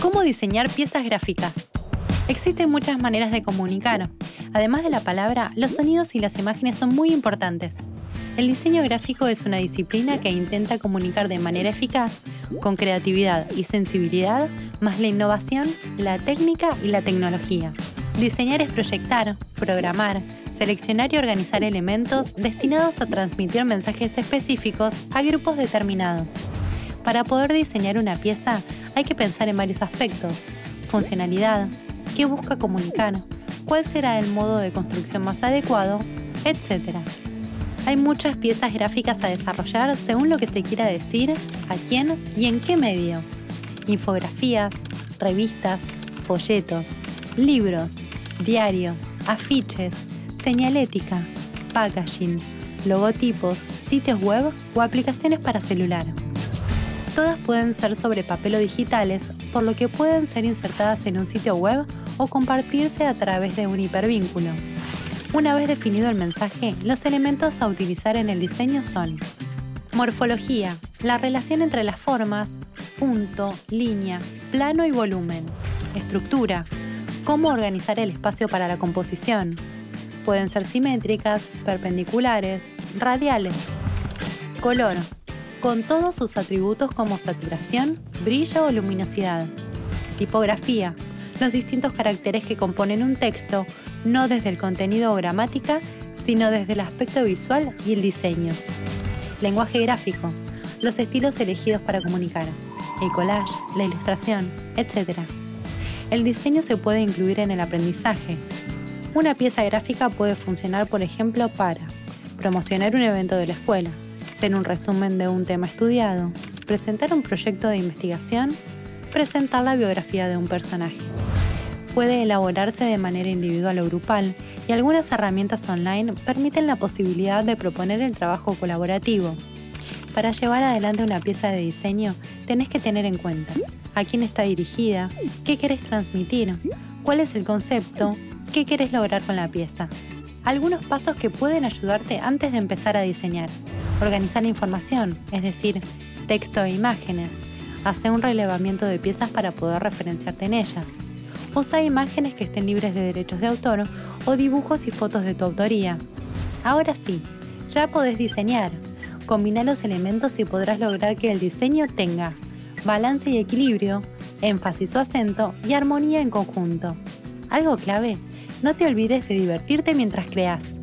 ¿Cómo diseñar piezas gráficas? Existen muchas maneras de comunicar. Además de la palabra, los sonidos y las imágenes son muy importantes. El diseño gráfico es una disciplina que intenta comunicar de manera eficaz, con creatividad y sensibilidad, más la innovación, la técnica y la tecnología. Diseñar es proyectar, programar, seleccionar y organizar elementos destinados a transmitir mensajes específicos a grupos determinados. Para poder diseñar una pieza hay que pensar en varios aspectos: funcionalidad, qué busca comunicar, cuál será el modo de construcción más adecuado, etc. Hay muchas piezas gráficas a desarrollar según lo que se quiera decir, a quién y en qué medio. Infografías, revistas, folletos, libros, diarios, afiches, señalética, packaging, logotipos, sitios web o aplicaciones para celular. Todas pueden ser sobre papel o digitales, por lo que pueden ser insertadas en un sitio web o compartirse a través de un hipervínculo. Una vez definido el mensaje, los elementos a utilizar en el diseño son: morfología, la relación entre las formas, punto, línea, plano y volumen. Estructura, cómo organizar el espacio para la composición. Pueden ser simétricas, perpendiculares, radiales. Color, con todos sus atributos como saturación, brillo o luminosidad. Tipografía, los distintos caracteres que componen un texto, no desde el contenido o gramática, sino desde el aspecto visual y el diseño. Lenguaje gráfico, los estilos elegidos para comunicar, el collage, la ilustración, etc. El diseño se puede incluir en el aprendizaje. Una pieza gráfica puede funcionar, por ejemplo, para promocionar un evento de la escuela, ser un resumen de un tema estudiado, presentar un proyecto de investigación, presentar la biografía de un personaje. Puede elaborarse de manera individual o grupal, y algunas herramientas online permiten la posibilidad de proponer el trabajo colaborativo. Para llevar adelante una pieza de diseño, tenés que tener en cuenta a quién está dirigida, qué querés transmitir, cuál es el concepto, qué querés lograr con la pieza. Algunos pasos que pueden ayudarte antes de empezar a diseñar: organizar la información, es decir, texto e imágenes. Hace un relevamiento de piezas para poder referenciarte en ellas. Usa imágenes que estén libres de derechos de autor o dibujos y fotos de tu autoría. Ahora sí, ya podés diseñar. Combina los elementos y podrás lograr que el diseño tenga balance y equilibrio, énfasis o acento y armonía en conjunto. Algo clave: no te olvides de divertirte mientras creas.